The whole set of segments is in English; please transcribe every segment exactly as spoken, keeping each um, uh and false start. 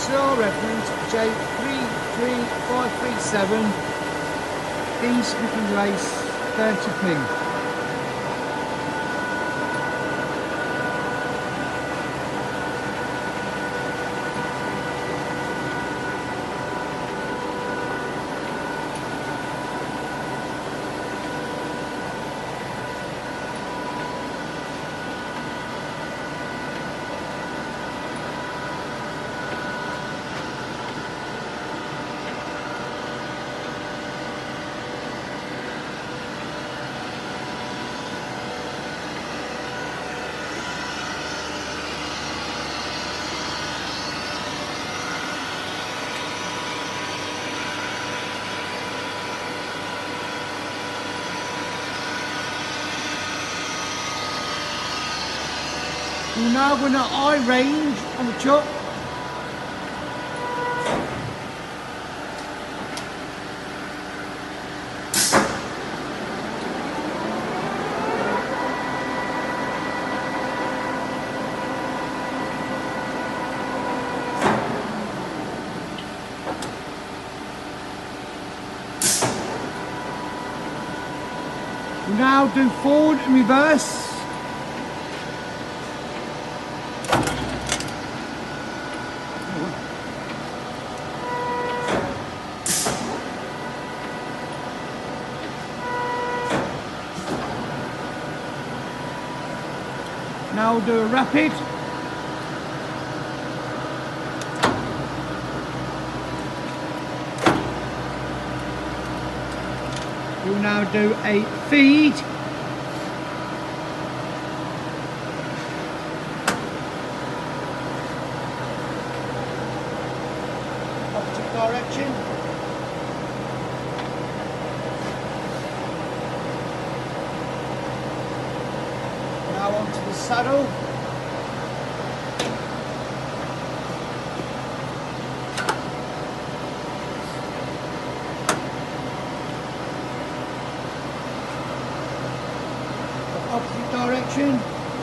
S R reference J three three five three seven, D skipping race thirty p. We're now going to eye range on the chuck. We now do forward and reverse. Now we'll do a rapid. We'll now do a feed. Opposite direction. Now onto the saddle. Opposite direction.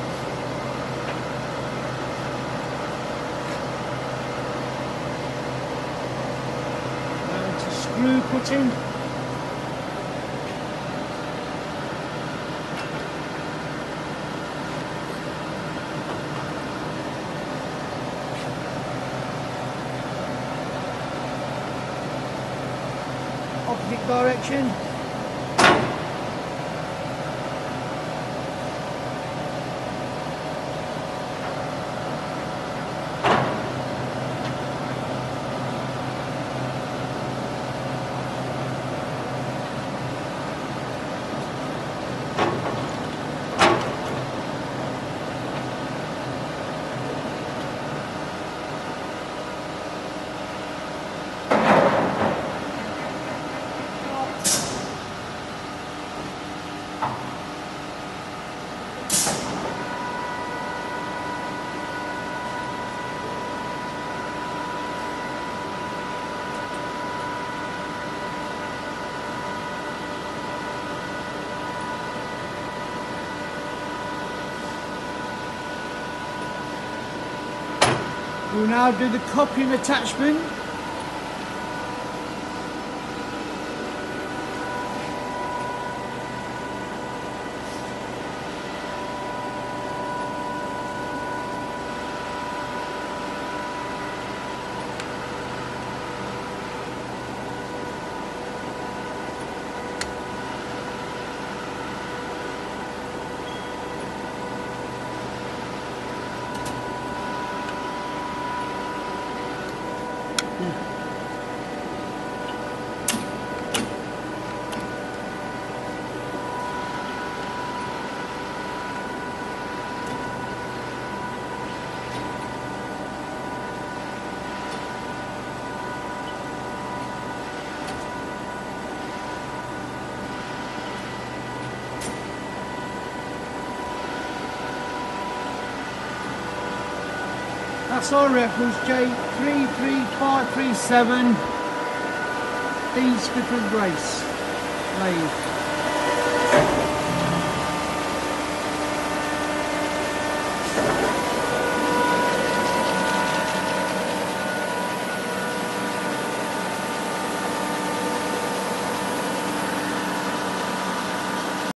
Now into screw putting. Opposite direction. We'll now do the copying attachment. That's our reference J three three five three seven, D Skippers Race Lathe.